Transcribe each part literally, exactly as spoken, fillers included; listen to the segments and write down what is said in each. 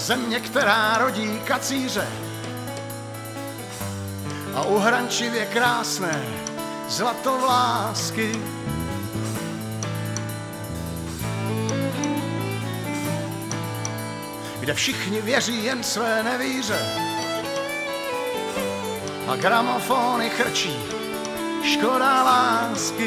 země, která rodí kacíře a uhrančivě krásné zlatovlásky. Kde všichni věří jen své nevíře a gramofony chrčí škoda lásky.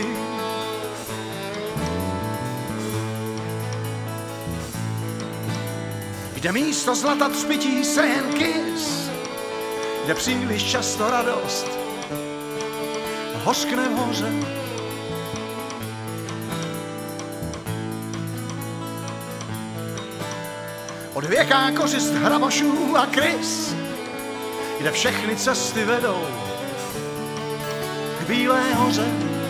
Kde místo zlata třpytí se jen kys, kde příliš často radost hořkne v hoře. Odvěká kořist hrabošů a krys, kde všechny cesty vedou k Bílé hoře.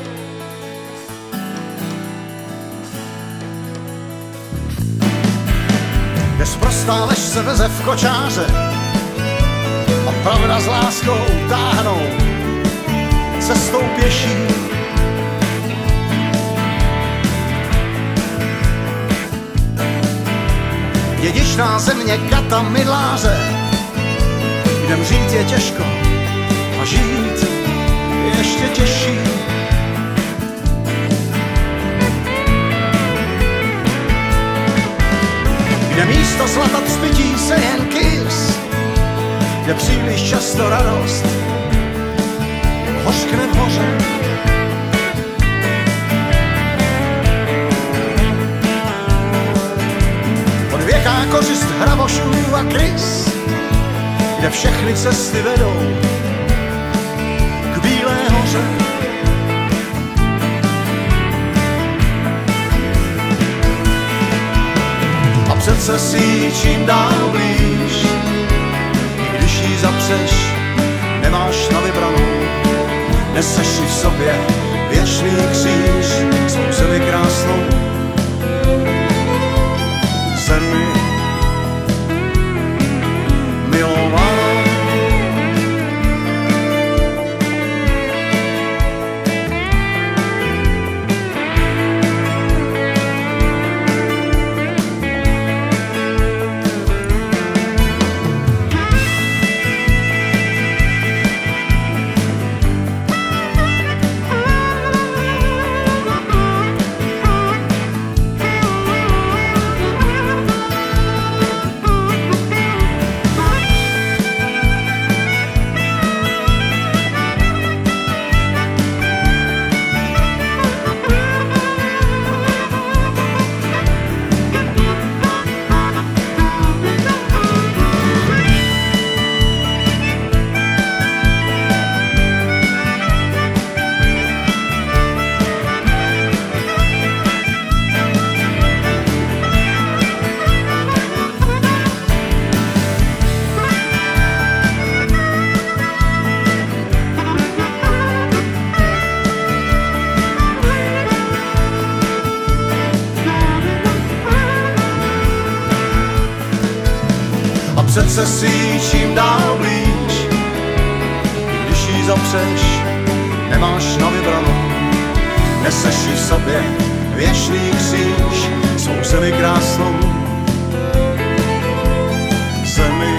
Kde sprostá lež se veze v kočáře a pravda s láskou táhnou cestou pěší. Dědičná země kata mydláře, kde mřít je těžko a žít je ještě těžší. Kde místo zlata třpytí se jen kys, kde příliš často radost hořkne v hoře. Odvěká kořist hrabošů a krys, kde všechny cesty vedou k Bílé hoře. A přece si ji čím dál blíž, i když jí zapřeš, nemáš na vybranou. Neseš si v sobě věčný kříž, svou zemi krásnou zemi milovanou. Přece si ji čím dál blíž, i když jí zapřeš, nemáš na vybranou. Neseš ji v sobě věčný kříž, svou zemi krásnou zemi